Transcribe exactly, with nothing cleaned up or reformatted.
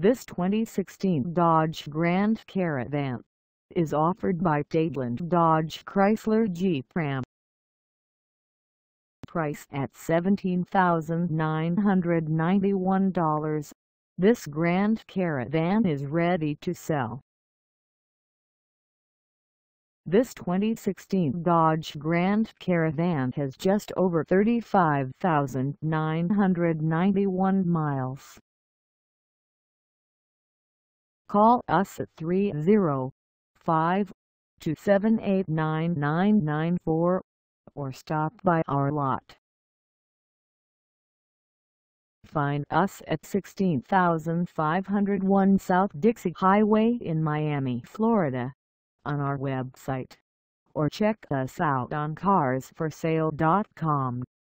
This twenty sixteen Dodge Grand Caravan is offered by Dadeland Dodge Chrysler Jeep Ram. Price at seventeen thousand nine hundred ninety-one dollars, this Grand Caravan is ready to sell. This twenty sixteen Dodge Grand Caravan has just over thirty-five thousand nine hundred ninety-one miles. Call us at three oh five, two seven eight, nine nine nine four or stop by our lot. Find us at sixteen thousand five hundred one South Dixie Highway in Miami, Florida, on our website, or check us out on cars for sale dot com.